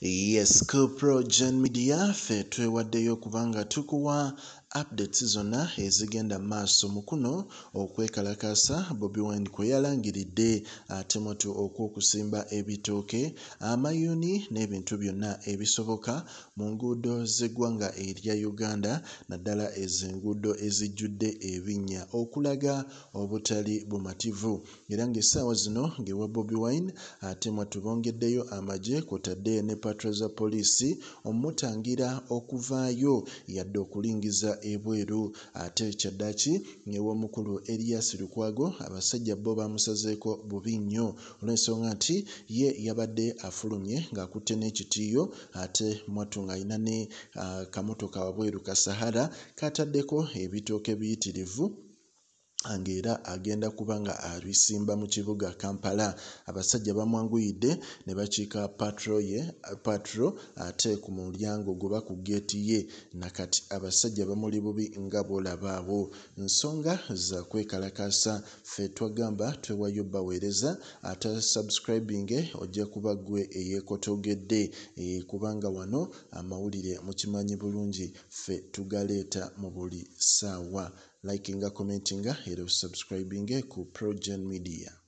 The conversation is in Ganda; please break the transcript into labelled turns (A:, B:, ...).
A: Yes, Gen Media ffe twewaddeyo kubanga tukuwa updates zonna ezigenda maaso mu kuno okwekalakaasa Bobi Wine kwe yalangiridde ate moto okwokusimba ebitooke amayuuni n'ebintu byonna ebisoboka mu nguudo z'eggwanga erya Uganda naddala ez'enguudo ezijjudde ebinnya okulaga obutali bumativu era ng'essaawa zino ng'ewa Bobi Wine ate tubongeddeyo amagye kw'otadde ne patrol za poliisi omutangira okuvaayo yadde okulingiza ebweru ate kyaddaaki ng'ew'omukulu Elias Lukwaago abasajja bo bamusazeeko bubi nnyo olw'ensonga nti ye yabadde afulumye ng'akutte n'ekitiiyo ate mwattu ng'alina ne kamotoka wabweru ka Sahara kataddeko ebitooke biyitirivu ng'era agenda kuba nga abisimba mu kibuga Kampala. Abasajja bamwanguyidde ne bakiika patro ate ku mulyango guba ku geeti ye nakati abasajja bamuli bubi nga bw'olaba awo. Nsonga za kwekalakaasa ffe twagamba twewayo baweereza ate subscribing ojja kuba gwe eyeekotogedde kubanga wano amawulire mukimanyi bulungi ffe tugaleeta mu buli ssaawa. Likinga, commentinga era subscribing ku Gen Media.